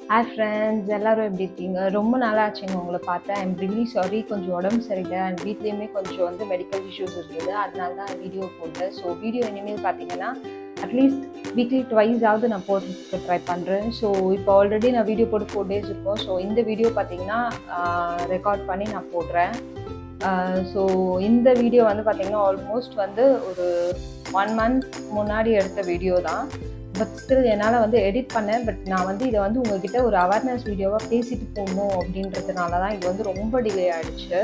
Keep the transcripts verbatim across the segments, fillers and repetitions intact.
Hi friends, எல்லாரும் எப்படி இருக்கீங்க? ரொம்ப நாள் ஆச்சுங்க உங்களை பார்த்தேன். ஐம் ரியலி சாரி, கொஞ்சம் உடம்பு சரியில்லை அண்ட் வீட்லேயுமே கொஞ்சம் வந்து மெடிக்கல் இஷ்யூஸ் இருந்தது. அதனால தான் வீடியோ போட்டேன். ஸோ வீடியோ இனிமேல் பார்த்தீங்கன்னா அட்லீஸ்ட் வீக்லி ட்வைஸ் ஆகுது நான் போடுறதுக்கு ட்ரை பண்ணுறேன். ஸோ இப்போ ஆல்ரெடி நான் வீடியோ போட்டு ஃபோர் டேஸ் இருக்கும். ஸோ இந்த வீடியோ பார்த்தீங்கன்னா ரெக்கார்ட் பண்ணி நான் போடுறேன். ஸோ இந்த வீடியோ வந்து பார்த்தீங்கன்னா ஆல்மோஸ்ட் வந்து ஒரு ஒன் மந்த் முன்னாடி எடுத்த வீடியோ தான். பட் ஸ்டில் என்னால் வந்து எடிட் பண்ணேன். பட் நான் வந்து இதை வந்து உங்ககிட்ட ஒரு அவேர்னஸ் வீடியோவாக பேசிட்டு போகணும் அப்படின்றதுனால தான் இது வந்து ரொம்ப டிலே ஆகிடுச்சு.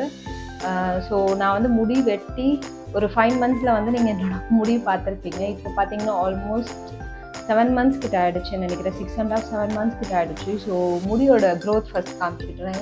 ஸோ நான் வந்து முடி வெட்டி ஒரு ஃபைவ் மந்த்ஸில் வந்து நீங்கள் என்னோட முடி பார்த்துருப்பீங்க. இப்போ பார்த்தீங்கன்னா ஆல்மோஸ்ட் செவன் மந்த்ஸ் கிட்ட ஆகிடுச்சுன்னு நினைக்கிறேன். Six and half seven months கிட்ட ஆகிடுச்சு. ஸோ முடியோட க்ரோத் ஃபஸ்ட் காமிச்சிட்டுறேன்.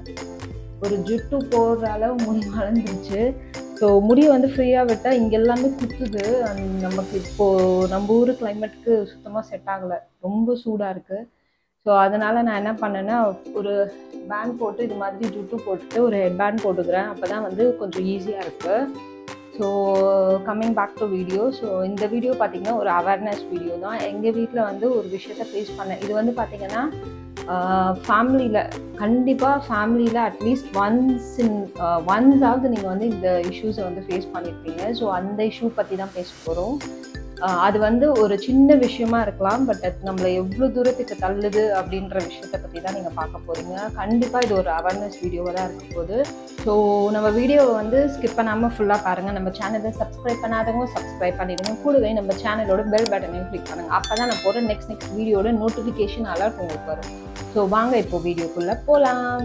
ஒரு ஜுட்டு போடுற அளவு முடி வளர்ந்துருச்சு. ஸோ முடியை வந்து ஃப்ரீயாக விட்டால் இங்கே எல்லாமே குத்துது. நமக்கு இப்போது நம்ம ஊர் கிளைமேட்டுக்கு சுத்தமாக செட் ஆகலை, ரொம்ப சூடாக இருக்குது. ஸோ அதனால் நான் என்ன பண்ணேன்னா ஒரு பேண்ட் போட்டு இது மாதிரி ஜுட்டு போட்டுட்டு ஒரு ஹெட் பேண்ட் போட்டுக்கிறேன். அப்போ தான் வந்து கொஞ்சம் ஈஸியாக இருக்குது. So coming back to video. So இந்த வீடியோ பார்த்திங்கன்னா ஒரு அவேர்னஸ் வீடியோ தான். எங்கள் வீட்டில் வந்து ஒரு விஷயத்தை ஃபேஸ் பண்ணேன். இது வந்து பார்த்திங்கன்னா ஃபேமிலியில் கண்டிப்பாக ஃபேமிலியில் அட்லீஸ்ட் ஒன்ஸ் இன் ஒன்ஸாவது நீங்கள் வந்து இந்த இஷ்யூஸை வந்து ஃபேஸ் பண்ணியிருப்பீங்க. ஸோ அந்த இஷ்யூ பற்றி தான் பேச போகிறோம். அது வந்து ஒரு சின்ன விஷயமா இருக்கலாம், பட் அது நம்மளை எவ்வளோ தூரத்துக்கு தள்ளுது அப்படின்ற விஷயத்தை பற்றி தான் நீங்கள் பார்க்க போகிறீங்க. கண்டிப்பாக இது ஒரு அவேர்னஸ் வீடியோவாக தான் இருக்க போகுது. ஸோ நம்ம வீடியோவை வந்து ஸ்கிப் பண்ணாமல் ஃபுல்லாக பாருங்கள். நம்ம சேனலை சப்ஸ்கிரைப் பண்ணாதவங்க சப்ஸ்கிரைப் பண்ணிடுங்க. கூடவே நம்ம சேனலோட பெல் பட்டனையும் கிளிக் பண்ணுங்கள். அப்போ தான் நான் போகிற நெக்ஸ்ட் நெக்ஸ்ட் வீடியோட நோட்டிஃபிகேஷன் அலர்ட் உங்களுக்கு வரும். ஸோ வாங்க இப்போ வீடியோக்குள்ளே போகலாம்.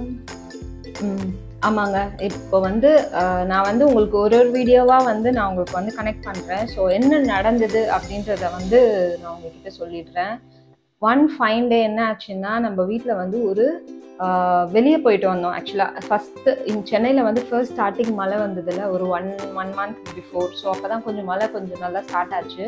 ம் ஆமாங்க, இப்போ வந்து நான் வந்து உங்களுக்கு ஒரு ஒரு வீடியோவாக வந்து நான் உங்களுக்கு வந்து கனெக்ட் பண்ணுறேன். ஸோ என்ன நடந்தது அப்படின்றத வந்து நான் உங்ககிட்ட சொல்லிடுறேன். ஒன் ஃபைன் டே என்ன ஆச்சுன்னா, நம்ம வீட்டில் வந்து ஒரு வெளியே போயிட்டு வந்தோம். ஆக்சுவலாக ஃபஸ்ட்டு இன் சென்னையில் வந்து ஃபர்ஸ்ட் ஸ்டார்டிங் மழை வந்ததில்ல ஒரு one one month before. So அப்போ தான் கொஞ்சம் மழை கொஞ்சம் நல்லா ஸ்டார்ட் ஆச்சு.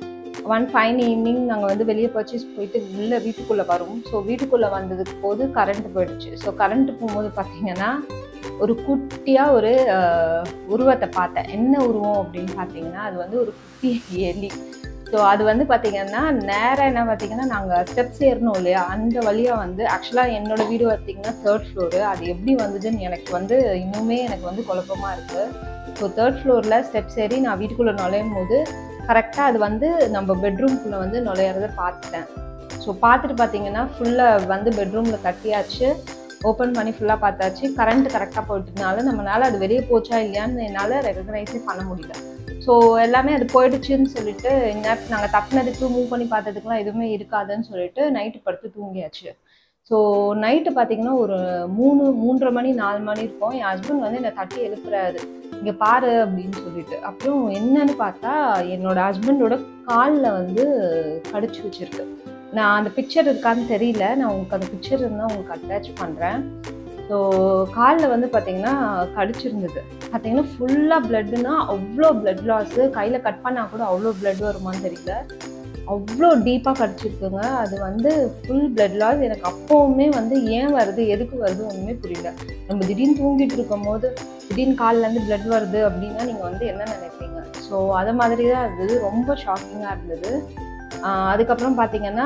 ஒன் ஃபைன் ஈவினிங் நாங்கள் வந்து வெளியே பர்ச்சேஸ் போயிட்டு உள்ளே வீட்டுக்குள்ளே வரும். ஸோ வீட்டுக்குள்ளே வந்ததுக்கு போது கரண்ட் போயிடுச்சு. ஸோ கரண்ட்டு போகும்போது பார்த்தீங்கன்னா ஒரு குட்டியாக ஒரு உருவத்தை பார்த்தேன். என்ன உருவம் அப்படின்னு பார்த்தீங்கன்னா அது வந்து ஒரு குட்டி எலி. ஸோ அது வந்து பார்த்திங்கன்னா நேராக என்ன பார்த்திங்கன்னா நாங்கள் ஸ்டெப்ஸ் ஏறணும் இல்லையா, அந்த வழியாக வந்து ஆக்சுவலாக என்னோடய வீடு பார்த்திங்கன்னா தேர்ட் ஃப்ளோரு. அது எப்படி வந்ததுன்னு எனக்கு வந்து இன்னுமே எனக்கு வந்து குழப்பமாக இருக்குது. ஸோ தேர்ட் ஃப்ளோரில் ஸ்டெப்ஸ் ஏறி நான் வீட்டுக்குள்ளே நுழையும் போது கரெக்டாக அது வந்து நம்ம பெட்ரூம்குள்ளே வந்து நுழையிறத பார்த்துட்டேன். ஸோ பார்த்துட்டு பார்த்தீங்கன்னா ஃபுல்லாக வந்து பெட்ரூமில் தட்டியாச்சு, ஓப்பன் பண்ணி ஃபுல்லாக பார்த்தாச்சு. கரண்ட் கரெக்டாக போயிட்டதுனால நம்மளால் அது வெளியே போச்சா இல்லையான்னு என்னால் ரெகக்னைஸே பண்ண முடியல. ஸோ எல்லாமே அது போயிடுச்சுன்னு சொல்லிட்டு நேரத்து நாங்கள் தப்பினதுக்கு மூவ் பண்ணி பார்த்ததுக்குலாம் எதுவுமே இருக்காதுன்னு சொல்லிட்டு நைட்டு படுத்து தூங்கியாச்சு. ஸோ நைட்டு பார்த்தீங்கன்னா ஒரு மூணு மூன்றரை மணி நாலு மணி இருக்கும். என் ஹஸ்பண்ட் வந்து என்னை தட்டி எழுப்புறாரு, இங்கே பாரு அப்படின்னு சொல்லிட்டு. அப்புறம் என்னன்னு பார்த்தா என்னோட ஹஸ்பண்டோட காலில் வந்து கடிச்சு வச்சிருக்கு. நான் அந்த பிக்சர் இருக்கான்னு தெரியல, நான் உங்களுக்கு அந்த பிக்சர் இருந்தால் உங்களுக்கு அட்டாச் பண்ணுறேன். ஸோ காலில் வந்து பார்த்திங்கன்னா கடிச்சிருந்தது. பார்த்திங்கன்னா ஃபுல்லாக பிளட்டுன்னா அவ்வளோ பிளட் லாஸு. கையில் கட் பண்ணால் கூட அவ்வளோ பிளட் வருமானு தெரியல, அவ்வளோ டீப்பாக கடிச்சிருக்குங்க. அது வந்து ஃபுல் பிளட் லாஸ். எனக்கு அப்போவுமே வந்து ஏன் வருது எதுக்கு வருது ஒன்றுமே புரியல. நம்ம திடீர்னு தூங்கிட்டு இருக்கும் போது திடீர்னு காலிலேருந்து பிளட் வருது அப்படின்னா நீங்கள் வந்து என்ன நினைப்பீங்க? ஸோ அதை மாதிரி தான் இருந்தது. ரொம்ப ஷாக்கிங்காக இருந்தது. அதுக்கப்புறம் பார்த்திங்கன்னா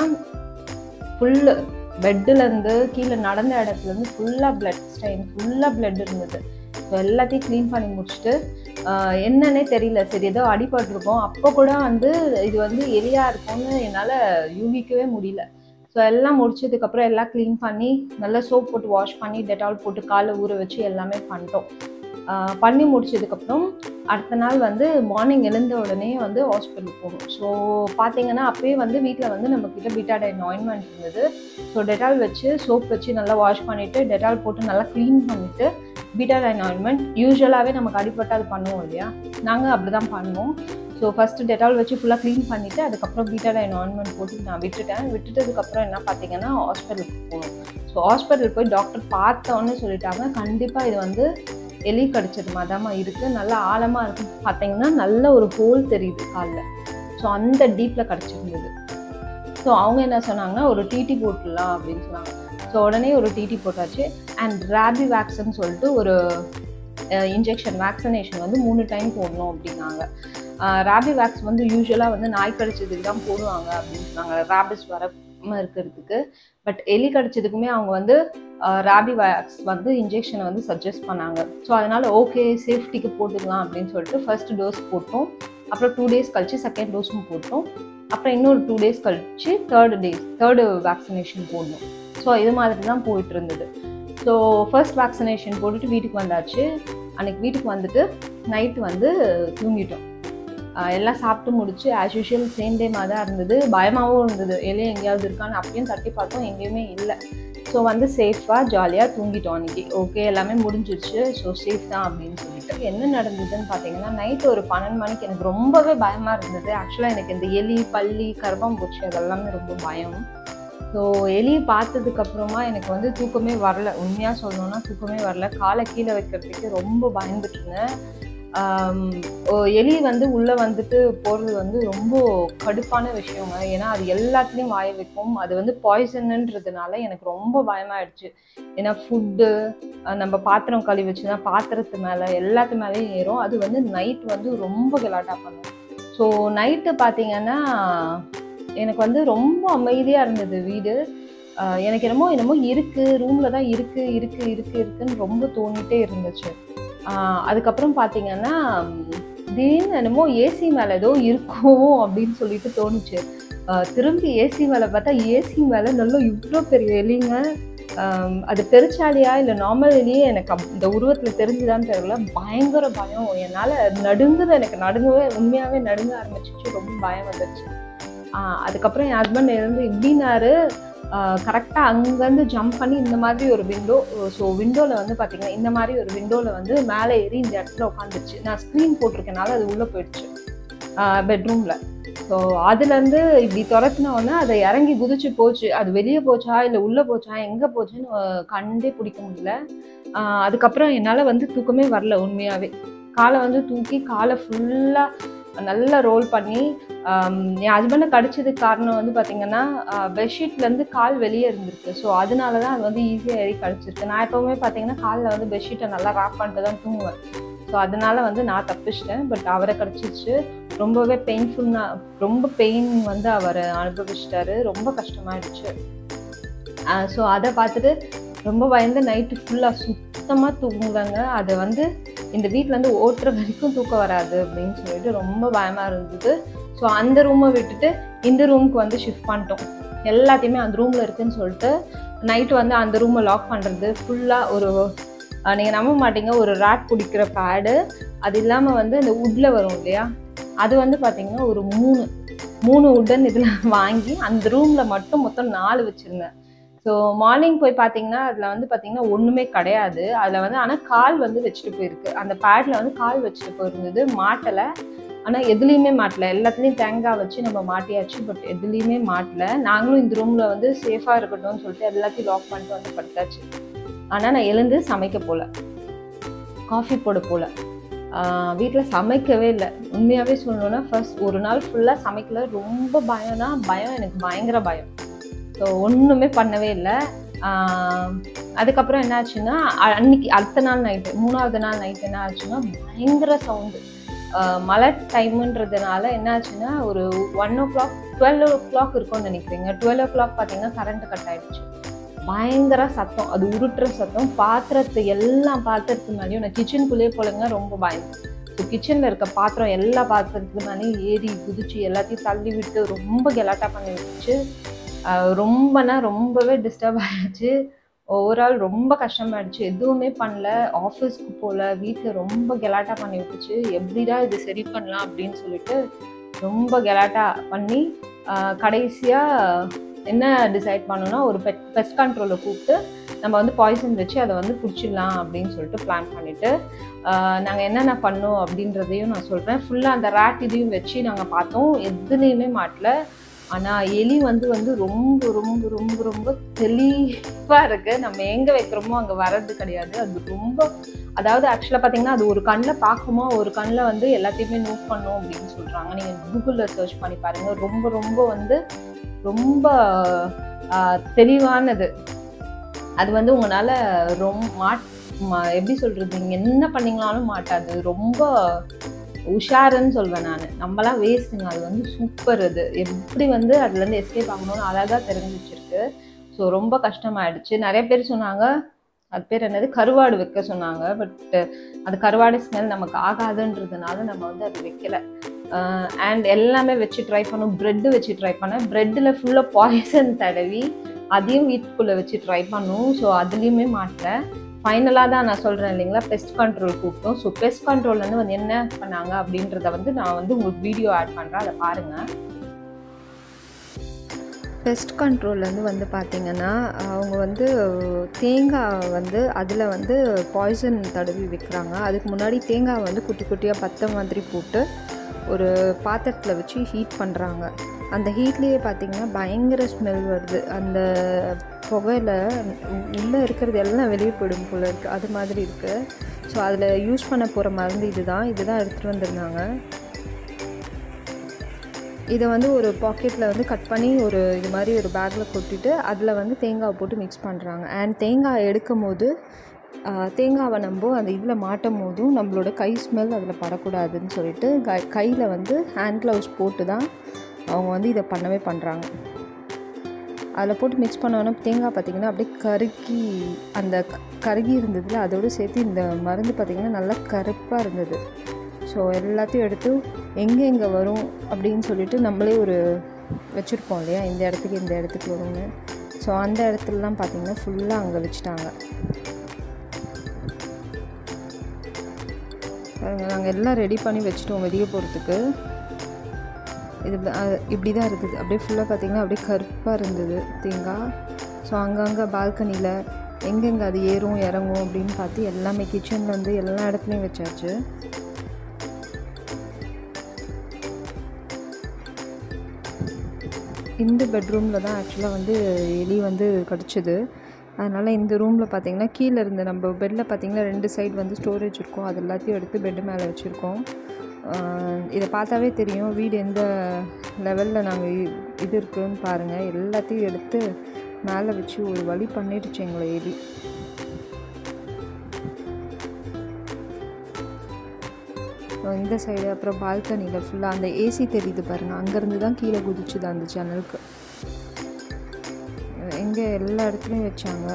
ஃபுல்லு பெட்டுலேருந்து கீழே நடந்த இடத்துலேருந்து ஃபுல்லாக பிளட் ஸ்டைன், ஃபுல்லாக பிளட் இருந்தது. ஸோ எல்லாத்தையும் க்ளீன் பண்ணி முடிச்சுட்டு என்னன்னே தெரியல, சரி ஏதோ அடிபட்டிருக்கோம். அப்போ கூட வந்து இது வந்து எலியாக இருக்கும்னு என்னால் யூகிக்கவே முடியல. ஸோ எல்லாம் முடிச்சதுக்கப்புறம் எல்லாம் க்ளீன் பண்ணி நல்லா சோப் போட்டு வாஷ் பண்ணி டெட்டால் போட்டு காலை ஊற வச்சு எல்லாமே பண்ணிட்டோம். பண்ணி முடிச்சதுக்கப்புறம் அடுத்த நாள் வந்து மார்னிங் எழுந்த உடனே வந்து ஹாஸ்பிட்டல் போகணும். ஸோ பார்த்தீங்கன்னா அப்போயே வந்து வீட்டில் வந்து நம்மக்கிட்ட பீட்டாடைன் ஆயின்மெண்ட் இருந்தது. ஸோ டெட்டால் வச்சு சோப் வச்சு நல்லா வாஷ் பண்ணிவிட்டு டெட்டால் போட்டு நல்லா க்ளீன் பண்ணிவிட்டு பீட்டாடைன் ஆயின்மெண்ட் யூஸ்வலாகவே நமக்கு அடிப்பட்டு அது பண்ணுவோம் இல்லையா, நாங்கள் அப்படி தான் பண்ணுவோம். ஸோ ஃபஸ்ட்டு டெட்டால் வச்சு ஃபுல்லாக க்ளீன் பண்ணிவிட்டு அதுக்கப்புறம் பீட்டாடைன் ஆயின்மெண்ட் போட்டு நான் விட்டுட்டேன். விட்டுட்டதுக்கப்புறம் என்ன பார்த்தீங்கன்னா ஹாஸ்பிட்டலுக்கு போகணும். ஸோ ஹாஸ்பிட்டல் போய் டாக்டர் பார்த்தோன்னு சொல்லிட்டாங்க, கண்டிப்பாக இது வந்து எலி கடிச்சது மதமா இருக்குது, நல்லா ஆழமாக இருக்குது. பார்த்தீங்கன்னா நல்ல ஒரு ஹோல் தெரியுது காலில். ஸோ அந்த டீப்பில் கடிச்சிருந்தது. ஸோ அவங்க என்ன சொன்னாங்கன்னா ஒரு டிடி போட்டுடலாம் அப்படின்னு சொன்னாங்க. ஸோ உடனே ஒரு டிடி போட்டாச்சு. அண்ட் ராபி வேக்சின்னு சொல்லிட்டு ஒரு இன்ஜெக்ஷன் வேக்சினேஷன் வந்து மூணு டைம் போடணும் அப்படின்னாங்க. ராபி வேக்ஸ் வந்து யூஸ்வலாக வந்து நாய் கடிச்சதுக்கு தான் போடுவாங்க அப்படின்னு சொன்னாங்க, ராபிஸ் வர இருக்கிறதுக்கு. பட் எலி கடிச்சதுக்குமே அவங்க வந்து ராபி வேக்ஸ் வந்து இன்ஜெக்ஷனை வந்து சஜஸ்ட் பண்ணாங்க. ஸோ அதனால் ஓகே சேஃப்டிக்கு போட்டுக்கலாம் அப்படின்னு சொல்லிட்டு ஃபர்ஸ்ட் டோஸ் போட்டோம். அப்புறம் டூ டேஸ் கழிச்சு செகண்ட் டோஸும் போட்டோம். அப்புறம் இன்னொரு டூ டேஸ் கழிச்சு தேர்டு டேஸ் தேர்டு வேக்சினேஷன் போடணும். ஸோ இது மாதிரி தான் போயிட்டு இருந்தது. ஸோ ஃபர்ஸ்ட் வேக்சினேஷன் போட்டுட்டு வீட்டுக்கு வந்தாச்சு. அன்றைக்கி வீட்டுக்கு வந்துட்டு நைட்டு வந்து தூங்கிட்டோம். எல்லாம் சாப்பிட்டு முடிச்சு ஆஸ் யூஷுவல் சேம் டே மாதிரி தான் இருந்தது. பயமாகவும் இருந்தது, எலி எங்கேயாவது இருக்கான்னு. அப்பயும் தட்டி பார்த்தோம், எங்கேயுமே இல்லை. ஸோ வந்து சேஃபாக ஜாலியாக தூங்கிட்டோம் அன்றைக்கி. ஓகே எல்லாமே முடிஞ்சிருச்சு, ஸோ சேஃப் தான் அப்படின்னு சொல்லிட்டு. என்ன நடந்ததுன்னு பார்த்தீங்கன்னா நைட்டு ஒரு பன்னெண்டு மணிக்கு எனக்கு ரொம்பவே பயமாக இருந்தது. ஆக்சுவலாக எனக்கு இந்த எலி பல்லி கரப்பாம்பூச்சி அதெல்லாமே ரொம்ப பயம். ஸோ எலியை பார்த்ததுக்கப்புறமா எனக்கு வந்து தூக்கமே வரல. உண்மையாக சொல்லணுன்னா தூக்கமே வரல. காலை கீழே வைக்கிறதுக்கு ரொம்ப பயந்துட்டுருந்தேன். எலி வந்து உள்ளே வந்துட்டு போகிறது வந்து ரொம்ப கடுப்பான விஷயங்க. ஏன்னா அது எல்லாத்துலேயும் வாய வைக்கும். அது வந்து பாய்சன்ன்றதுனால எனக்கு ரொம்ப பயமாயிடுச்சு. ஏன்னா ஃபுட்டு நம்ம பாத்திரம் கழுவி வச்சுன்னா பாத்திரத்து மேலே எல்லாத்து மேலேயும் ஏறும். அது வந்து நைட் வந்து ரொம்ப கலாட்டா பண்ணும். ஸோ நைட்டு பார்த்தீங்கன்னா எனக்கு வந்து ரொம்ப அமைதியாக இருந்தது வீடு. எனக்கு என்னமோ என்னமோ இருக்குது, ரூமில் தான் இருக்குது இருக்குது இருக்குது இருக்குன்னு ரொம்ப தோணிகிட்டே இருந்துச்சு. அதுக்கப்புறம் பார்த்தீங்கன்னா திடீர்னு என்னமோ ஏசி மேலே ஏதோ இருக்கும் அப்படின்னு சொல்லிட்டு தோணுச்சு. திரும்பி ஏசி மேலே பார்த்தா ஏசி மேலே நல்லா இவ்வளோ பெரிய எலிங்க. அது பெருச்சாலியா இல்லை நார்மல் எலியே எனக்கு இந்த உருவத்தில் தெரிஞ்சுதான்னு தெரியல. பயங்கர பயம். என்னால் நடுங்குது, எனக்கு நடுங்கவே உண்மையாகவே நடுங்க ஆரம்பிச்சிச்சு. ரொம்ப பயம் வந்துடுச்சு. அதுக்கப்புறம் என் ஹஸ்பண்ட் இருந்து இப்படின்னாரு, கரெக்டாக அங்கேருந்து ஜம்ப் பண்ணி இந்த மாதிரி ஒரு விண்டோ, ஸோ விண்டோவில் வந்து பார்த்திங்கன்னா இந்த மாதிரி ஒரு விண்டோவில் வந்து மேலே ஏறி இந்த இடத்துல உட்காந்துருச்சு. நான் ஸ்க்ரீன் போட்டிருக்கனால அது உள்ளே போயிடுச்சு பெட்ரூமில். ஸோ அதுலேருந்து இப்படி துரத்தினோடனே அதை இறங்கி குதிச்சு போச்சு. அது வெளியே போச்சா இல்லை உள்ளே போச்சா எங்கே போச்சுன்னு கண்டே பிடிக்க முடியல. அதுக்கப்புறம் என்னால் வந்து தூக்கமே வரல உண்மையாகவே. காலை வந்து தூக்கி காலை ஃபுல்லாக நல்லா ரோல் பண்ணி என் ஹஸ்பண்டை கடிச்சதுக்கு காரணம் வந்து பார்த்திங்கன்னா பெட்ஷீட்லேருந்து கால் வெளியே இருந்திருக்கு. ஸோ அதனால தான் அது வந்து ஈஸியாக ஏறி கடிச்சிருக்கு. நான் எப்போவுமே பார்த்திங்கன்னா காலில் வந்து பெட்ஷீட்டை நல்லா ராப் பண்ணிட்டு தான் தூங்குவேன். ஸோ அதனால வந்து நான் தப்பிச்சிட்டேன். பட் அவரை கடிச்சிச்சு. ரொம்பவே பெயின்ஃபுல்னா ரொம்ப பெயின் வந்து அவர் அனுபவிச்சிட்டாரு. ரொம்ப கஷ்டமாயிடுச்சு. ஸோ அதை பார்த்துட்டு ரொம்ப பயந்து நைட்டு ஃபுல்லாக சுத்தமாக தூங்குவாங்க. அதை வந்து இந்த வீட்டிலேருந்து ஓட்டுற வரைக்கும் தூக்கம் வராது அப்படின்னு சொல்லிட்டு ரொம்ப பயமாக இருந்தது. ஸோ அந்த ரூமை விட்டுட்டு இந்த ரூமுக்கு வந்து ஷிஃப்ட் பண்ணிட்டோம். எல்லாத்தையுமே அந்த ரூமில் இருக்குதுன்னு சொல்லிட்டு நைட்டு வந்து அந்த ரூமை லாக் பண்ணுறது ஃபுல்லாக ஒரு நீங்கள் நம்ப மாட்டீங்க, ஒரு ராட் பிடிக்கிற பேடு, அது இல்லாமல் வந்து அந்த உட்டில் வரும் இல்லையா, அது வந்து பார்த்திங்கன்னா ஒரு மூணு மூணு உட்டன் இதில் வாங்கி அந்த ரூமில் மட்டும் மொத்தம் நாலு வச்சுருந்தேன். ஸோ மார்னிங் போய் பார்த்தீங்கன்னா அதில் வந்து பார்த்திங்கன்னா ஒன்றுமே கிடையாது. அதில் வந்து ஆனால் கால் வந்து வச்சுட்டு போயிருக்கு. அந்த பேடில் வந்து கால் வச்சுட்டு போயிருந்தது. மாட்டலை, ஆனால் எதுலேயுமே மாட்டலை. எல்லாத்துலேயும் தேங்காய் வச்சு நம்ம மாட்டியாச்சு, பட் எதுலேயுமே மாட்டலை. நாங்களும் இந்த ரூமில் வந்து சேஃபாக இருக்கட்டும்னு சொல்லிட்டு எல்லாத்தையும் லாக் பண்ணிட்டு வந்து படுத்தாச்சு. ஆனால் நான் எழுந்து சமைக்க போகல, காஃபி போட போகல, வீட்டில் சமைக்கவே இல்லை. உண்மையாகவே சொல்லணுன்னா ஃபர்ஸ்ட் ஒரு நாள் ஃபுல்லாக சமைக்கல. ரொம்ப பயம்னா பயம், எனக்கு பயங்கர பயம். ஸோ ஒன்றுமே பண்ணவே இல்லை. அதுக்கப்புறம் என்ன ஆச்சுன்னா அன்னைக்கு அடுத்த நாள் நைட்டு மூணாவது நாள் நைட்டு என்ன ஆச்சுன்னா பயங்கர சவுண்டு. மழை டைமுன்றதுனால என்ன ஆச்சுன்னா ஒரு one o'clock twelve o'clock இருக்கும்னு நினைக்கிறீங்க. டுவெல் ஓ கிளாக் பார்த்தீங்கன்னா கரண்ட்டு கட் ஆகிடுச்சு. பயங்கர சத்தம், அது உருட்டுற சத்தம். பாத்திரத்து எல்லாம் பாத்திரத்து மேலேயும், நான் கிச்சனுக்குள்ளேயே போலங்க ரொம்ப பயம். ஸோ கிச்சனில் இருக்க பாத்திரம் எல்லா பாத்திரத்துக்கு மேலேயும் ஏறி குதிச்சு எல்லாத்தையும் தள்ளி விட்டு ரொம்ப கெலாட்டா பண்ணி விட்டுச்சு. ரொம்பனா ரொம்பவே டிஸ்டர்ப் ஆகிடுச்சு. ஓவரால் ரொம்ப கஷ்டமாயிடுச்சு. எதுவுமே பண்ணல, ஆஃபீஸ்க்கு போகல, வீட்டில் ரொம்ப கெலாட்டா பண்ணி விட்டுச்சு. எப்படிடா இது சரி பண்ணலாம் அப்படின்னு சொல்லிட்டு ரொம்ப கெலாட்டா பண்ணி கடைசியாக என்ன டிசைட் பண்ணோன்னா ஒரு பெட் பெஸ்ட் கண்ட்ரோலை கூப்பிட்டு நம்ம வந்து பாய்சன் வச்சு அதை வந்து பிடிச்சிடலாம் அப்படின்னு சொல்லிட்டு பிளான் பண்ணிவிட்டு நாங்கள் என்னென்ன பண்ணோம் அப்படின்றதையும் நான் சொல்கிறேன். ஃபுல்லாக அந்த ரேட் இதையும் வச்சு நாங்கள் பார்த்தோம், எதுலேயுமே மாட்டல. ஆனால் எலி வந்து வந்து ரொம்ப ரொம்ப ரொம்ப ரொம்ப தெளிவாக இருக்குது. நம்ம எங்கே வைக்கிறோமோ அங்கே வர்றது கிடையாது. அது ரொம்ப, அதாவது ஆக்சுவலாக பார்த்தீங்கன்னா அது ஒரு கண்ணில் பார்க்குமோ ஒரு கண்ணில் வந்து எல்லாத்தையுமே நோட் பண்ணோம் அப்படின்னு சொல்கிறாங்க. நீங்கள் கூகுளில் சர்ச் பண்ணி பாருங்கள். ரொம்ப ரொம்ப வந்து ரொம்ப தெளிவானது. அது வந்து உங்களால் ரொம்ப மாட் எப்படி சொல்கிறது, நீங்கள் என்ன பண்ணிங்களாலும் மாட்டாது. ரொம்ப உஷாருன்னு சொல்வேன் நான். நம்மலாம் வேஸ்ட்டுங்க. அது வந்து சூப்பர். அது எப்படி வந்து அதுலேருந்து எஸ்கேப் ஆகணும்னு அழகாக தெரிஞ்சு வச்சிருக்கு. ஸோ ரொம்ப கஷ்டமாயிடுச்சு. நிறைய பேர் சொன்னாங்க அது பேர் என்னது கருவாடு வைக்க சொன்னாங்க. பட் அது கருவாடு ஸ்மெல் நமக்கு ஆகாதுன்றதுனால நம்ம வந்து அது வைக்கல. அண்ட் எல்லாமே வச்சு ட்ரை பண்ணோம். ப்ரெட்டு வச்சு ட்ரை பண்ணேன். ப்ரெட்டில் ஃபுல்லாக பாய்சன் தடவி அதையும் வீட்டுக்குள்ளே வச்சு ட்ரை பண்ணும். ஸோ அதுலேயுமே மாட்டேன். ஃபைனலாக தான் நான் சொல்கிறேன் இல்லைங்களா, பெஸ்ட் கண்ட்ரோல் கூப்பிட்டோம். ஸோ பெஸ்ட் கண்ட்ரோல்லேருந்து வந்து என்ன பண்ணாங்க அப்படின்றத வந்து நான் வந்து உங்களுக்கு வீடியோ ஆட் பண்ணுறேன், அதை பாருங்கள். பெஸ்ட் கண்ட்ரோல்லேருந்து வந்து பார்த்திங்கன்னா அவங்க வந்து தேங்காய் வந்து அதில் வந்து பாய்சன் தடவி வைக்கிறாங்க. அதுக்கு முன்னாடி தேங்காய் வந்து குட்டி குட்டியாக பத்தை மாதிரி போட்டு ஒரு பாத்திரத்தில் வச்சு ஹீட் பண்ணுறாங்க. அந்த ஹீட்லேயே பார்த்திங்கன்னா பயங்கர ஸ்மெல் வருது. அந்த புகையில் உள்ளே இருக்கிறது எல்லாம் வெளியே போயிடும் போல் இருக்குது, அது மாதிரி இருக்குது. ஸோ அதில் யூஸ் பண்ண போகிற மருந்து இது தான் இது தான் எடுத்துகிட்டு வந்திருந்தாங்க. இதை வந்து ஒரு பாக்கெட்டில் வந்து கட் பண்ணி ஒரு இது மாதிரி ஒரு பேக்கில் கொட்டிட்டு அதில் வந்து தேங்காவை போட்டு மிக்ஸ் பண்ணுறாங்க. அண்ட் தேங்காய் எடுக்கும் போது தேங்காவை நம்ம அந்த இதில் மாட்டும் போதும் நம்மளோட கை ஸ்மெல் அதில் படக்கூடாதுன்னு சொல்லிட்டு கை கையில் வந்து ஹேண்ட் க்ளவுஸ் போட்டு தான் அவங்க வந்து இதை பண்ணவே பண்ணுறாங்க. அதில் போட்டு மிக்ஸ் பண்ணோன்னா தேங்காய் பார்த்திங்கன்னா அப்படியே கருகி அந்த கருகி இருந்ததில் அதோடு சேர்த்து இந்த மருந்து பார்த்திங்கன்னா நல்லா கருப்பாக இருந்தது. ஸோ எல்லாத்தையும் எடுத்து எங்கே எங்கே வரும் அப்படின்னு சொல்லிட்டு நம்மளே ஒரு வச்சுருப்போம் இல்லையா, இந்த இடத்துக்கு இந்த இடத்துக்கு வரும்னு. ஸோ அந்த இடத்துலலாம் பார்த்திங்கன்னா ஃபுல்லாக அங்கே வச்சுட்டாங்க. நாங்கள் எல்லாம் ரெடி பண்ணி வச்சுட்டோம் வெளியே போகிறதுக்கு. இது இப்படி தான் இருக்குது. அப்படியே ஃபுல்லாக பார்த்திங்கன்னா அப்படியே கருப்பாக இருந்தது தேங்காய். ஸோ அங்கங்கே பால்கனியில் எங்கெங்கே அது ஏறும் இறங்கும் அப்படின்னு பார்த்து எல்லாமே கிச்சனில் வந்து எல்லா இடத்துலையும் வச்சாச்சு. இந்த பெட்ரூமில் தான் ஆக்சுவலாக வந்து எலி வந்து கடிச்சிது. அதனால் இந்த ரூமில் பார்த்திங்கன்னா கீழே இருந்த நம்ம பெட்டில் பார்த்திங்கன்னா ரெண்டு சைடு வந்து ஸ்டோரேஜ் இருக்கும். அது எல்லாத்தையும் எடுத்து பெட்டு மேலே வச்சுருக்கோம். இதை பார்த்தாவே தெரியும் வீடு எந்த லெவலில் நாங்கள் இது இருக்குதுன்னு பாருங்கள். எல்லாத்தையும் எடுத்து மேலே வச்சு ஒரு வழி பண்ணிடுச்சு எங்களை எலி. இந்த சைடு அப்புறம் பால்கனியில் ஃபுல்லாக அந்த ஏசி தெரியுது பாருங்கள், அங்கேருந்து தான் கீழே குதிச்சுது அந்த ஜன்னலுக்கு. எங்கே எல்லா இடத்துலையும் வச்சாங்க.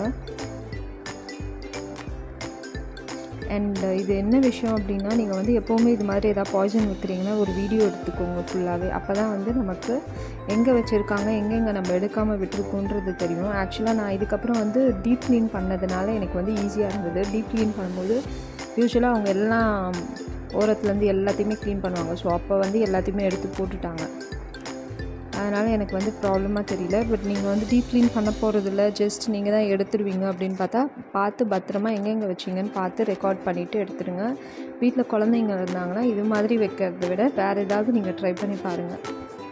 அண்ட் இது என்ன விஷயம் அப்படின்னா, நீங்கள் வந்து எப்போவுமே இது மாதிரி எதாவது பாய்சன் வைக்கிறீங்கன்னா ஒரு வீடியோ எடுத்துக்கோங்க ஃபுல்லாகவே. அப்போ தான் வந்து நமக்கு எங்கே வச்சுருக்காங்க எங்கெங்கே நம்ம எடுக்காமல் விட்டுருக்கோன்றது தெரியும். ஆக்சுவலாக நான் இதுக்கப்புறம் வந்து டீப் க்ளீன் பண்ணதுனால எனக்கு வந்து ஈஸியாக இருந்தது. டீப் க்ளீன் பண்ணும்போது யூஸ்வலாக அவங்க எல்லாம் ஓரத்துலேருந்து எல்லாத்தையுமே க்ளீன் பண்ணுவாங்க. ஸோ அப்போ வந்து எல்லாத்தையுமே எடுத்து போட்டுட்டாங்க. அதனால் எனக்கு வந்து ப்ராப்ளமாக தெரியல. பட் நீங்கள் வந்து டீப் க்ளீன் பண்ண போகிறதில்ல, ஜஸ்ட் நீங்கள் தான் எடுத்துருவீங்க அப்படின்னு பார்த்தா பார்த்து பத்திரமா எங்கெங்கே வச்சிங்கன்னு பார்த்து ரெக்கார்ட் பண்ணிவிட்டு எடுத்துருங்க. வீட்டில் குழந்தைங்க இருந்தாங்கன்னா இது மாதிரி வைக்கிறத விட வேறு ஏதாவது நீங்கள் ட்ரை பண்ணி பாருங்கள்.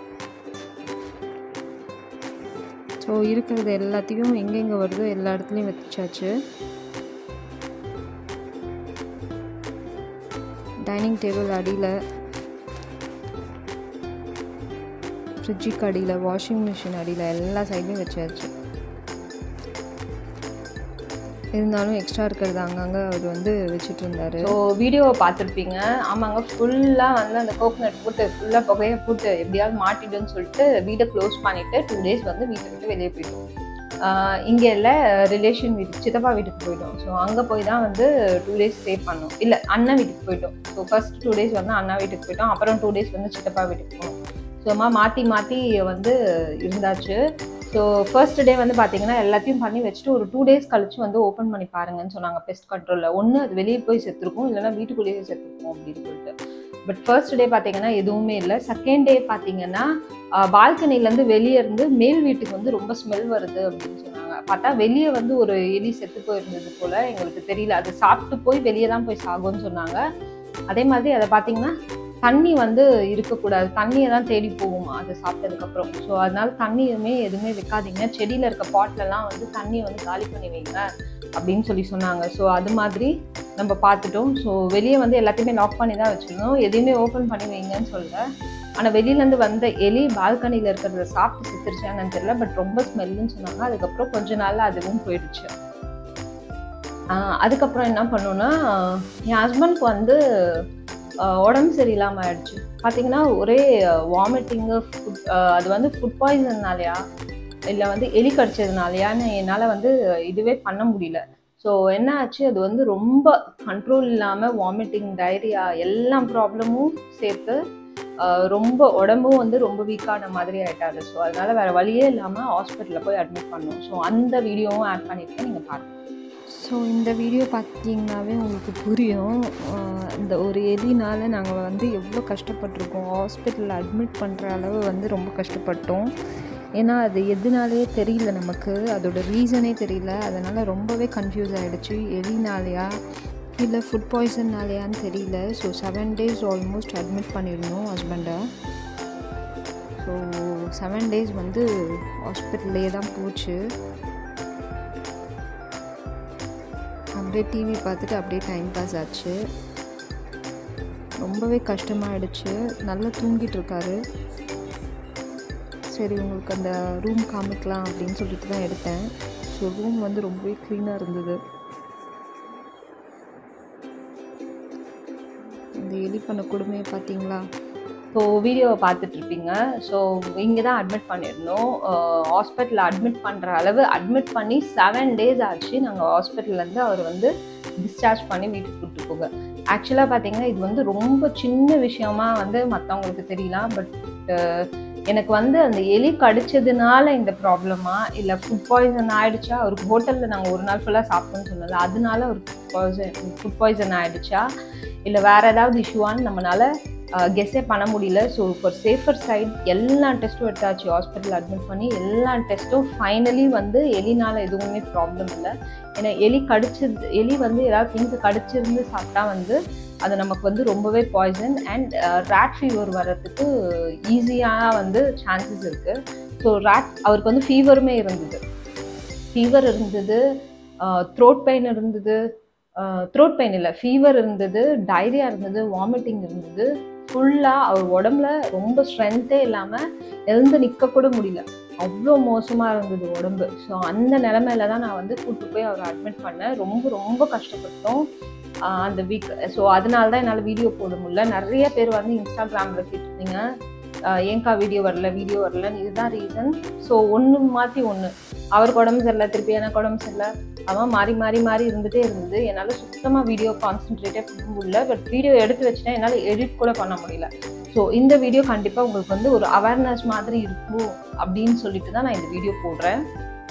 ஸோ இருக்கிறது எல்லாத்தையும் எங்கெங்கே வருதோ எல்லா இடத்துலையும் வச்சாச்சு. டைனிங் டேபிள் அடியில், ஃப்ரிட்ஜுக்கு அடியில், வாஷிங் மிஷின் அடியில் எல்லா சைட்லையும் வச்சாச்சு. இருந்தாலும் எக்ஸ்ட்ரா இருக்கிறது அங்கங்கே அவர் வந்து வச்சுட்டு இருந்தார். ஸோ வீடியோவை பார்த்துருப்பீங்க. ஆமாங்க, ஃபுல்லாக வந்து அந்த கோகனட் போட்டு ஃபுல்லாக புகையை போட்டு எப்படியாவது மாட்டிடுன்னு சொல்லிட்டு வீடை க்ளோஸ் பண்ணிவிட்டு டூ டேஸ் வந்து வீட்டை விட்டு வெளியே போயிட்டோம். இங்கே இல்லை, ரிலேஷன் வீட்டுக்கு சித்தப்பா வீட்டுக்கு போயிட்டோம். ஸோ அங்கே போய் தான் வந்து டூ டேஸ் ஸ்டே பண்ணோம். இல்லை, அண்ணன் வீட்டுக்கு போயிட்டோம். ஸோ ஃபர்ஸ்ட் டூ டேஸ் வந்து அண்ணா வீட்டுக்கு போயிட்டோம். அப்புறம் டூ டேஸ் வந்து சித்தப்பா வீட்டுக்கு போனோம். ஸோ அம்மா மாற்றி மாற்றி வந்து இருந்தாச்சு. ஸோ ஃபர்ஸ்ட் டே வந்து பார்த்தீங்கன்னா எல்லாத்தையும் பண்ணி வச்சுட்டு ஒரு டூ டேஸ் கழிச்சு வந்து ஓப்பன் பண்ணி பாருங்கன்னு சொன்னாங்க பெஸ்ட் கண்ட்ரோலில். ஒன்று அது வெளியே போய் செத்துருக்கும், இல்லைன்னா வீட்டுக்குள்ளேயே செத்துருக்கும் அப்படின்னு சொல்லிட்டு. பட் ஃபர்ஸ்ட் டே பார்த்தீங்கன்னா எதுவுமே இல்லை. செகண்ட் டே பார்த்தீங்கன்னா பால்கனிலேருந்து வெளியே இருந்து மேல் வீட்டுக்கு வந்து ரொம்ப ஸ்மெல் வருது அப்படின்னு சொன்னாங்க. பார்த்தா வெளியே வந்து ஒரு எலி செத்து போயிருந்தது போல், எங்களுக்கு தெரியல. அது சாப்பிட்டு போய் வெளியே தான் போய் சாகும்னு சொன்னாங்க. அதே மாதிரி அதை பார்த்தீங்கன்னா தண்ணி வந்து இருக்கக்கூடாது, தண்ணியை தான் தேடி போகுமா அது சாப்பிட்டதுக்கப்புறம். ஸோ அதனால தண்ணியுமே எதுவுமே வைக்காதீங்க, செடியில் இருக்க பாட்லலாம் வந்து தண்ணியை வந்து காலி பண்ணி வைங்க அப்படின்னு சொல்லி சொன்னாங்க. ஸோ அது மாதிரி நம்ம பார்த்துட்டோம். ஸோ வெளியே வந்து எல்லாத்தையுமே லாக் பண்ணி தான் வச்சுருந்தோம், எதையுமே ஓப்பன் பண்ணி வைங்கன்னு சொல்லல. ஆனால் வெளியிலேருந்து வந்த எலி பால்கனியில் இருக்கிறத சாப்பிட்டு செத்துருச்சான்னு தெரியல, பட் ரொம்ப ஸ்மெல்லுன்னு சொன்னாங்க. அதுக்கப்புறம் கொஞ்ச நாளில் அதுவும் போயிடுச்சு. அதுக்கப்புறம் என்ன பண்ணோன்னா, என் ஹஸ்பண்ட்க்கு வந்து உடம்பு சரியில்லாமல் ஆயிடுச்சு. பார்த்தீங்கன்னா ஒரே வாமிட்டிங்கு, ஃபுட் அது வந்து ஃபுட் பாய்சன்னாலையா இல்லை வந்து எலி கடிச்சதுனாலையான்னு என்னால் வந்து இதுவே பண்ண முடியல. ஸோ என்ன ஆச்சு, அது வந்து ரொம்ப கண்ட்ரோல் இல்லாமல் வாமிட்டிங், டயரியா எல்லா ப்ராப்ளமும் சேர்த்து ரொம்ப உடம்பும் வந்து ரொம்ப வீக்கான மாதிரி ஆகிட்டாரு. ஸோ அதனால் வேறு வழியே இல்லாமல் ஹாஸ்பிட்டலில் போய் அட்மிட் பண்ணோம். ஸோ அந்த வீடியோவும் ஆட் பண்ணியிருக்கேன், நீங்கள் பாருங்கள். ஸோ இந்த வீடியோ பார்த்தீங்கன்னாவே உங்களுக்கு புரியும், இந்த ஒரு எலினால் நாங்கள் வந்து எவ்வளோ கஷ்டப்பட்டிருக்கோம். ஹாஸ்பிட்டலில் அட்மிட் பண்ணுற அளவு வந்து ரொம்ப கஷ்டப்பட்டோம். ஏன்னா அது எதுனாலே தெரியல, நமக்கு அதோட ரீசனே தெரியல. அதனால் ரொம்பவே கன்ஃபியூஸ் ஆகிடுச்சு, எலினாலையா இல்லை ஃபுட் பாய்சன்னாலையான்னு தெரியல. So seven days almost admit பண்ணியிருந்தோம் ஹஸ்பண்டை. ஸோ செவன் டேஸ் வந்து ஹாஸ்பிட்டல்லே தான் போச்சு. அப்படியே டிவி பார்த்துட்டு அப்படியே டைம் பாஸ் ஆச்சு. ரொம்பவே கஷ்டமாயிடுச்சு. நல்லா தூங்கிட்டு இருக்காரு. சரி உங்களுக்கு அந்த ரூம் காமிக்கலாம் அப்படின்னு சொல்லிட்டு தான் எடுத்தேன். ஸோ ரூம் வந்து ரொம்பவே க்ளீனாக இருந்தது. இந்த எலி பண்ண கொடுமையை பார்த்தீங்களா? ஸோ வீடியோவை பார்த்துட்ருப்பீங்க. ஸோ இங்கே தான் அட்மிட் பண்ணியிருந்தோம். ஹாஸ்பிட்டலில் அட்மிட் பண்ணுற அளவு அட்மிட் பண்ணி செவன் டேஸ் ஆச்சு. நாங்கள் ஹாஸ்பிட்டல்லேருந்து அவர் வந்து டிஸ்சார்ஜ் பண்ணி வீட்டுக்கு கூப்பிட்டு போக. ஆக்சுவலாக பார்த்தீங்கன்னா இது வந்து ரொம்ப சின்ன விஷயமா வந்து மற்றவங்களுக்கு தெரியலாம். பட் எனக்கு வந்து அந்த எலி கடிச்சதுனால இந்த ப்ராப்ளமா, இல்லை ஃபுட் பாய்சன் ஆகிடுச்சா, அவருக்கு ஹோட்டலில் நாங்கள் ஒரு நாள் ஃபுல்லாக சாப்பிட்டோம்னு சொன்னல, அதனால அவருக்கு ஃபுட் பாய்சன் ஃபுட் பாய்சன் ஆகிடுச்சா, இல்லை வேறு ஏதாவது இஷ்யூவான்னு நம்மளால் கெஸ்ஸே பண்ண முடியல. ஸோ ஃபார் சேஃபர் சைட் எல்லா டெஸ்ட்டும் எடுத்தாச்சு. ஹாஸ்பிட்டல் அட்மிட் பண்ணி எல்லா டெஸ்ட்டும் ஃபைனலி வந்து எலினால் எதுவுமே ப்ராப்ளம் இல்லை. ஏன்னா எலி கடிச்சது, எலி வந்து ஏதாவது திங்ஸ் கடிச்சிருந்து சாப்பிட்டா வந்து அது நமக்கு வந்து ரொம்பவே பாய்சன் அண்ட் ரேட் ஃபீவர் வர்றதுக்கு ஈஸியாக வந்து சான்சஸ் இருக்குது. ஸோ ரேட் அவருக்கு வந்து ஃபீவருமே இருந்தது ஃபீவர் இருந்தது த்ரோட் பெயின் இருந்தது த்ரோட் பெயின் இல்லை ஃபீவர் இருந்தது, டயரியா இருந்தது, வாமிட்டிங் இருந்தது. ஃபுல்லாக அவர் உடம்புல ரொம்ப ஸ்ட்ரென்த்தே இல்லாமல் எழுந்து நிற்கக்கூட முடியல, அவ்வளோ மோசமாக இருந்தது உடம்பு. ஸோ அந்த நிலமையில தான் நான் வந்து கூப்பிட்டு போய் அவரை அட்மிட் பண்ணேன். ரொம்ப ரொம்ப கஷ்டப்பட்டோம் அந்த வீக். ஸோ அதனால தான் என்னால் வீடியோ போட முடியல. நிறைய பேர் வந்து இன்ஸ்டாகிராமில் கேட்டிருந்தீங்க, ஏங்கா வீடியோ வரல வீடியோ வரலன்னு. இதுதான் ரீசன். ஸோ ஒன்று மாற்றி ஒன்று, அவருக்கு உடம்பு சரியில்லை, திருப்பி எனக்கு உடம்பு சரியில்லை, அவன் மாறி மாறி மாறி இருந்துகிட்டே இருந்தது. என்னால் சுத்தமாக வீடியோ கான்சென்ட்ரேட்டே பண்ண முடியல. பட் வீடியோ எடுத்து வச்சுட்டேன், என்னால் எடிட் கூட பண்ண முடியல. ஸோ இந்த வீடியோ கண்டிப்பாக உங்களுக்கு வந்து ஒரு அவேர்னஸ் மாதிரி இருக்கும் அப்படின்னு சொல்லிட்டு தான் நான் இந்த வீடியோ போடுறேன்.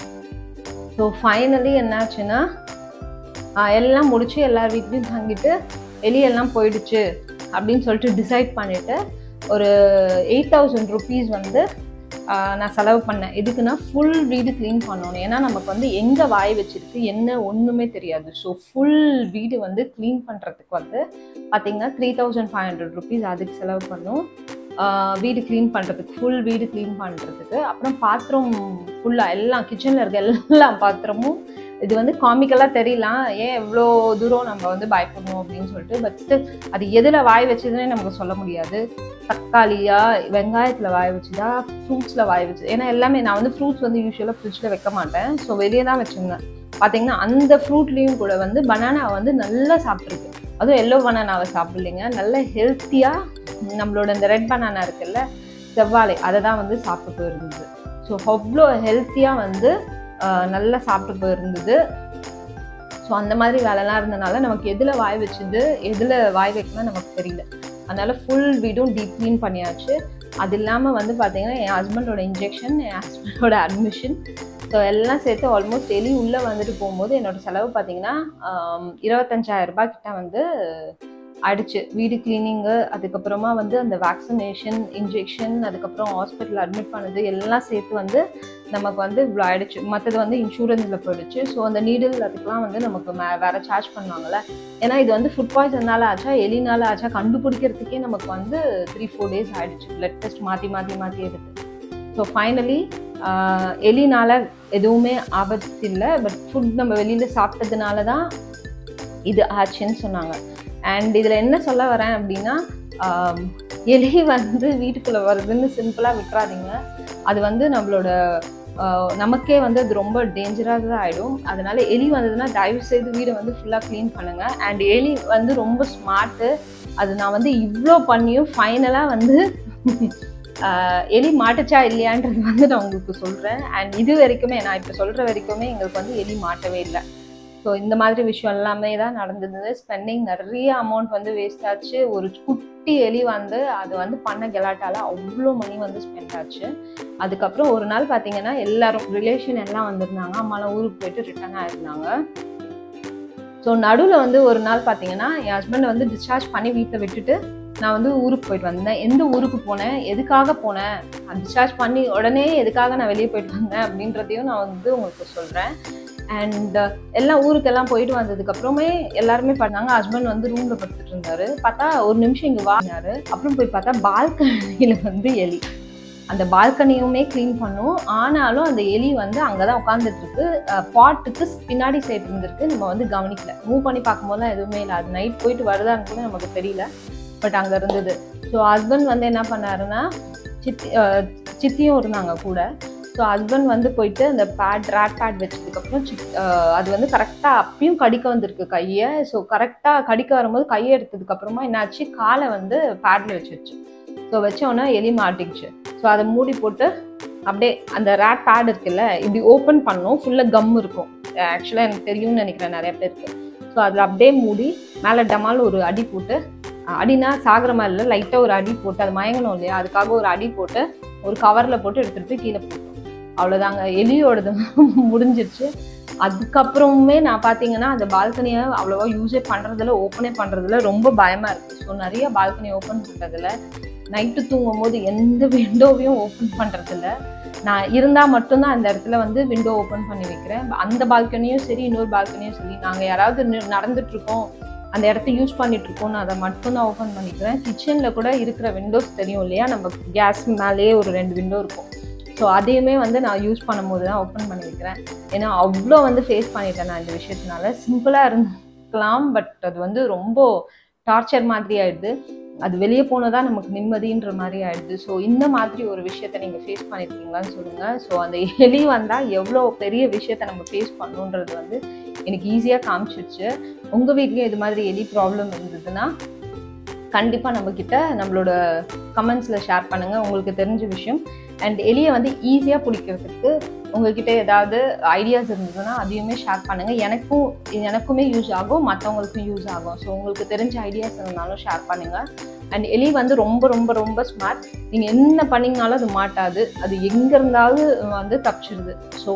ஸோ ஃபைனலி என்னாச்சுன்னா எல்லாம் முடிச்சு எல்லார் வீட்லேயும் தங்கிட்டு எலியெல்லாம் போயிடுச்சு அப்படின்னு சொல்லிட்டு டிசைட் பண்ணிவிட்டு ஒரு எயிட் தௌசண்ட் ருபீஸ் வந்து நான் செலவு பண்ணேன். எதுக்குன்னா ஃபுல் வீடு க்ளீன் பண்ணணும். ஏன்னா நமக்கு வந்து எங்கே வாய் வச்சிருக்கு என்ன ஒன்றுமே தெரியாது. ஸோ ஃபுல் வீடு வந்து க்ளீன் பண்ணுறதுக்கு வந்து பார்த்திங்கன்னா three thousand five hundred rupees அதுக்கு செலவு பண்ணும். வீடு க்ளீன் பண்ணுறதுக்கு, ஃபுல் வீடு க்ளீன் பண்ணுறதுக்கு. அப்புறம் பாத்திரம் ஃபுல்லாக எல்லாம் கிச்சனில் இருக்க எல்லா பாத்திரமும், இது வந்து காமிக்கலாக தெரியலாம், ஏன் எவ்வளோ தூரம் நம்ம வந்து பயப்படணும் அப்படின்னு சொல்லிட்டு. பட் ஸ்டில் அது எதில் வாய் வச்சதுன்னே நமக்கு சொல்ல முடியாது. தக்காளியா, வெங்காயத்தில் வாய் வச்சுதா, ஃப்ரூட்ஸில் வாய் வச்சு. ஏன்னா எல்லாமே நான் வந்து ஃப்ரூட்ஸ் வந்து யூஸ்வலாக ஃப்ரிட்ஜில் வைக்க மாட்டேன். ஸோ வெளியே தான் வச்சுருந்தேன். பார்த்தீங்கன்னா அந்த ஃப்ரூட்லேயும் கூட வந்து பனானா வந்து நல்லா சாப்பிட்ருக்கு. அதுவும் எல்லோ பனானாவை சாப்பிட்லைங்க, நல்ல ஹெல்த்தியாக நம்மளோட இந்த ரெட் பனானா இருக்குல்ல, செவ்வாழை, அதை தான் வந்து சாப்பிட்டு போயிருந்தது. ஸோ அவ்வளோ ஹெல்த்தியாக வந்து நல்லா சாப்பிட்டு போயிருந்தது. ஸோ அந்த மாதிரி வேலைலாம் இருந்தனால நமக்கு எதில் வாய் வச்சுது எதில் வாய் வைக்கணும்னு நமக்கு தெரியல. அதனால் ஃபுல் வீடும் டீப் க்ளீன் பண்ணியாச்சு. அது இல்லாமல் வந்து பார்த்திங்கன்னா என் ஹஸ்பண்டோட இன்ஜெக்ஷன், என் ஹஸ்பண்டோட அட்மிஷன், ஸோ எல்லாம் சேர்த்து ஆல்மோஸ்ட் எலி உள்ளே வந்துட்டு போகும்போது என்னோடய செலவு பார்த்திங்கன்னா இருபத்தஞ்சாயிரம் ரூபாய் கிட்ட வந்து ஆயிடுச்சு. வீடு கிளீனிங்கு, அதுக்கப்புறமா வந்து அந்த வேக்சினேஷன், இன்ஜெக்ஷன், அதுக்கப்புறம் ஹாஸ்பிட்டல் அட்மிட் பண்ணது எல்லாம் சேர்த்து வந்து நமக்கு வந்து இவ்வளோ ஆயிடுச்சு. மற்றது வந்து இன்சூரன்ஸில் போயிடுச்சு. ஸோ அந்த நீடில் அதுக்கெலாம் வந்து நமக்கு மே வேறு சார்ஜ் பண்ணுவாங்கள்ல. ஏன்னா இது வந்து ஃபுட் பாய்சன்னால ஆச்சா எலினால ஆச்சா கண்டுபிடிக்கிறதுக்கே நமக்கு வந்து த்ரீ ஃபோர் டேஸ் ஆகிடுச்சு, பிளட் டெஸ்ட் மாற்றி மாற்றி மாற்றி எடுத்து. ஸோ ஃபைனலி எலினால எதுவுமே ஆபத்து இல்லை. பட் ஃபுட் நம்ம வெளியில் சாப்பிட்டதுனால தான் இது ஆச்சுன்னு சொன்னாங்க. அண்ட் இதில் என்ன சொல்ல வரேன் அப்படின்னா, எலி வந்து வீட்டுக்குள்ளே வருதுன்னு சிம்பிளாக விட்டுறாதீங்க. அது வந்து நம்மளோட நமக்கே வந்து அது ரொம்ப டேஞ்சராக தான் ஆகிடும். அதனால் எலி வந்ததுன்னா தயவு செய்து வீடை வந்து ஃபுல்லாக க்ளீன் பண்ணுங்கள். அண்ட் எலி வந்து ரொம்ப ஸ்மார்ட்டு. அது நான் வந்து இவ்வளோ பண்ணியும் ஃபைனலாக வந்து எலி மாட்டுச்சா இல்லையான்றது வந்து நான் உங்களுக்கு சொல்கிறேன். அண்ட் இது வரைக்குமே நான் இப்போ சொல்கிற வரைக்குமே எங்களுக்கு வந்து எலி மாட்டவே இல்லை. ஸோ இந்த மாதிரி விஷயம் எல்லாமே தான் நடந்தது. ஸ்பெண்டிங் நிறைய அமௌண்ட் வந்து வேஸ்ட் ஆச்சு. ஒரு குட்டி எலி வந்து அது வந்து பண்ண கெலாட்டால அவ்வளோ மணி வந்து ஸ்பெண்ட் ஆச்சு. அதுக்கப்புறம் ஒரு நாள் பார்த்தீங்கன்னா எல்லாரும் ரிலேஷன் எல்லாம் வந்திருந்தாங்க. அம்மாலாம் ஊருக்கு போயிட்டு ரிட்டர்ன் ஆயிருந்தாங்க. ஸோ நடுவில் வந்து ஒரு நாள் பார்த்தீங்கன்னா என் ஹஸ்பண்டை வந்து டிஸ்சார்ஜ் பண்ணி வீட்டில் விட்டுட்டு நான் வந்து ஊருக்கு போயிட்டு வந்தேன். எந்த ஊருக்கு போனேன், எதுக்காக போனேன், டிஸ்சார்ஜ் பண்ணி உடனே எதுக்காக நான் வெளியே போயிட்டு வந்தேன் அப்படின்றதையும் நான் வந்து உங்களுக்கு சொல்கிறேன். அண்ட் எல்லாம் ஊருக்கெல்லாம் போயிட்டு வந்ததுக்கப்புறமே எல்லாருமே பண்ணாங்க. ஹஸ்பண்ட் வந்து ரூமில் படுத்துட்டு இருந்தாரு. பார்த்தா ஒரு நிமிஷம் இங்கே வாங்கினாரு. அப்புறம் போய் பார்த்தா பால்கனியில் வந்து எலி. அந்த பால்கனியுமே க்ளீன் பண்ணும். ஆனாலும் அந்த எலி வந்து அங்கே தான் உட்காந்துட்டு இருக்கு. பாட்டுக்கு பின்னாடி சைடு இருந்திருக்கு. நம்ம வந்து கவனிக்கல. மூவ் பண்ணி பார்க்கும்போதுலாம் எதுவுமே இல்லை. அது நைட் போயிட்டு வருதான்னு கூட நமக்கு தெரியல. பட் அங்கே இருந்தது. ஸோ ஹஸ்பண்ட் வந்து என்ன பண்ணாருன்னா சித்தி சித்தியும் இருந்தாங்க கூட. ஸோ ஹஸ்பண்ட் வந்து போயிட்டு அந்த பேட் ரேட் பேட் வச்சதுக்கப்புறம் சித் அது வந்து கரெக்டாக அப்பயும் கடிக்க வந்திருக்கு கையை. ஸோ கரெக்டாக கடிக்க வரும்போது கையை எடுத்ததுக்கப்புறமா என்னாச்சு, காலை வந்து பேடில் வச்சிருச்சு. ஸோ வச்சோன்னா எலி மாட்டிக்கிச்சு. ஸோ அதை மூடி போட்டு அப்படியே அந்த ரேட் பேட் இருக்குல்ல இப்படி ஓப்பன் பண்ணோம். ஃபுல்லாக கம் இருக்கும். ஆக்சுவலாக எனக்கு தெரியும்னு நினைக்கிறேன் நிறைய பேருக்கு. ஸோ அதில் அப்படியே மூடி மேலே டமால் ஒரு அடி போட்டு, அடினா சாகிற மாதிரி இல்லை, லைட்டாக ஒரு அடி போட்டு அது மயங்கணும் இல்லையா, அதுக்காக ஒரு அடி போட்டு ஒரு கவரில் போட்டு எடுத்துகிட்டு போய் கீழே போட்டோம். அவ்வளோதாங்க, எலியோடது முடிஞ்சிருச்சு. அதுக்கப்புறமே நான் பார்த்தீங்கன்னா அந்த பால்கனியை அவ்வளோவா யூஸே பண்ணுறதில்ல, ஓப்பனே பண்ணுறதில்ல. ரொம்ப பயமாக இருக்குது. ஸோ நிறைய பால்கனி ஓப்பன் பண்ணுறதில்ல. நைட்டு தூங்கும் போது எந்த விண்டோவையும் ஓப்பன் பண்ணுறதில்ல. நான் இருந்தால் மட்டும்தான் அந்த இடத்துல வந்து விண்டோ ஓப்பன் பண்ணி வைக்கிறேன். அந்த பால்கனியும் சரி, இன்னொரு பால்கனியும் சரி, நாங்கள் யாராவது நடந்துட்டுருக்கோம் அந்த இடத்த யூஸ் பண்ணிட்டு இருக்கோம், நான் அதை மட்டும்தான் ஓப்பன் பண்ணிக்கிறேன். கிச்சனில் கூட இருக்கிற விண்டோஸ் தெரியும் இல்லையா, நம்ம கேஸ் மேலேயே ஒரு ரெண்டு விண்டோ இருக்கும். ஸோ அதையுமே வந்து நான் யூஸ் பண்ணும்போது தான் ஓப்பன் பண்ணி வைக்கிறேன். ஏன்னா அவ்வளோ வந்து ஃபேஸ் பண்ணிட்டேன் நான் இந்த விஷயத்தினால. சிம்பிளாக இருக்கலாம், பட் அது வந்து ரொம்ப டார்ச்சர் மாதிரி ஆயிடுது. அது வெளியே போனதான் நமக்கு நிம்மதின்ற மாதிரி ஆயிடுது. ஸோ இந்த மாதிரி ஒரு விஷயத்த நீங்கள் ஃபேஸ் பண்ணியிருக்கீங்களான்னு சொல்லுங்கள். ஸோ அந்த எலி வந்தால் எவ்வளோ பெரிய விஷயத்த நம்ம ஃபேஸ் பண்ணணுன்றது வந்து எனக்கு ஈஸியாக காமிச்சிருச்சு. உங்கள் வீட்லேயும் இது மாதிரி எலி ப்ராப்ளம் இருந்ததுன்னா கண்டிப்பாக நம்மக்கிட்ட நம்மளோட கமெண்ட்ஸில் ஷேர் பண்ணுங்கள் உங்களுக்கு தெரிஞ்ச விஷயம். அண்ட் எலியை வந்து ஈஸியாக பிடிக்கிறதுக்கு உங்கள்கிட்ட ஏதாவது ஐடியாஸ் இருந்ததுன்னா அதையுமே ஷேர் பண்ணுங்கள். எனக்கும் எனக்குமே யூஸ் ஆகும், மற்றவங்களுக்கும் யூஸ் ஆகும். ஸோ உங்களுக்கு தெரிஞ்ச ஐடியாஸ் இருந்தாலும் ஷேர் பண்ணுங்கள். அண்ட் எலி வந்து ரொம்ப ரொம்ப ரொம்ப ஸ்மார்ட். நீங்கள் என்ன பண்ணிங்கனாலும் அது மாட்டாது. அது எங்கே இருந்தாலும் வந்து தப்பிச்சிடுது. ஸோ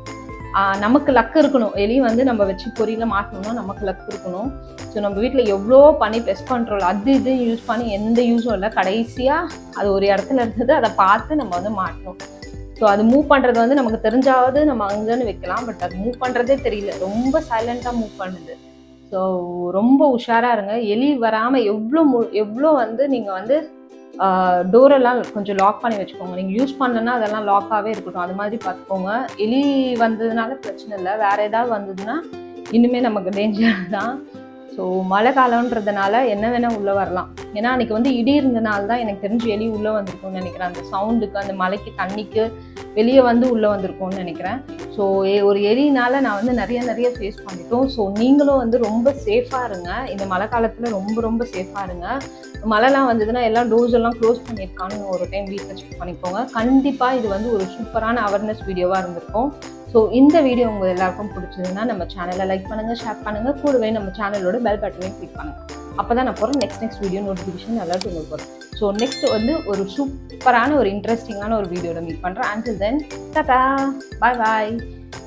நமக்கு லக்கு இருக்கணும். எலி வந்து நம்ம வச்சு பொரியல மாட்டணும்னா நமக்கு லக்கு இருக்கணும். ஸோ நம்ம வீட்டில் எவ்வளோ பண்ணி பெஸ்ட் கண்ட்ரோல் அது இது யூஸ் பண்ணி எந்த யூஸும் இல்லை. கடைசியாக அது ஒரு இடத்துல இருந்தது, அதை பார்த்து நம்ம வந்து மாட்டணும். ஸோ அது மூவ் பண்ணுறது வந்து நமக்கு தெரிஞ்சாவது நம்ம அங்கேன்னு வைக்கலாம். பட் அது மூவ் பண்ணுறதே தெரியல, ரொம்ப சைலண்ட்டாக மூவ் பண்ணுது. ஸோ ரொம்ப உஷாராக இருங்க. எலி வராமல் எவ்வளோ மு எவ்வளோ வந்து நீங்கள் வந்து டோரெல்லாம் கொஞ்சம் லாக் பண்ணி வச்சுக்கோங்க. நீங்கள் யூஸ் பண்ணலன்னா அதெல்லாம் லாக்காகவே இருக்கட்டும், அது மாதிரி பார்த்துக்கோங்க. எலி வந்ததுனால பிரச்சனை இல்லை, வேறு ஏதாவது வந்ததுன்னா இன்னுமே நமக்கு டேஞ்சர் தான். ஸோ மழை காலன்றதுனால என்ன வேணால் உள்ளே வரலாம். ஏன்னா அன்றைக்கி வந்து இடி இருந்தனால தான் எனக்கு தெரிஞ்சு எலி உள்ளே வந்திருக்கும்னு நினைக்கிறேன். அந்த சவுண்டுக்கு, அந்த மலைக்கு, தண்ணிக்கு வெளியே வந்து உள்ளே வந்திருக்கும்னு நினைக்கிறேன். ஸோ ஒரு எலினால நான் வந்து நிறைய நிறைய ஃபேஸ் பண்ணிட்டோம். ஸோ நீங்களும் வந்து ரொம்ப சேஃபாக இருங்க. இந்த மழை காலத்தில் ரொம்ப ரொம்ப சேஃபாக இருங்க. மழைலாம் வந்ததுன்னா எல்லாம் டோர்ஸ் எல்லாம் க்ளோஸ் பண்ணியிருக்கான்னு ஒரு டைம் வீட்டில் செக் பண்ணிக்கோங்க. கண்டிப்பாக இது வந்து ஒரு சூப்பரான அவேர்னஸ் வீடியோவாக இருந்திருக்கும். ஸோ இந்த வீடியோ உங்கள் எல்லாருக்கும் பிடிச்சதுன்னா நம்ம சேனலை லைக் பண்ணுங்கள், ஷேர் பண்ணுங்கள், கூடவே நம்ம சேனலோட பெல் பட்டனையும் கிளிக் பண்ணுங்கள். அப்போ தான் நான் போகிற நெக்ஸ்ட் நெக்ஸ்ட் வீடியோ நோட்டிஃபிகேஷன் எல்லாரும் உங்களுக்கு வரும். ஸோ நெக்ஸ்ட் வந்து ஒரு சூப்பரான ஒரு இன்ட்ரெஸ்டிங்கான ஒரு வீடியோவில் மீட் பண்ணுறேன். அண்டில் தென் டாடா, பாய் பாய்.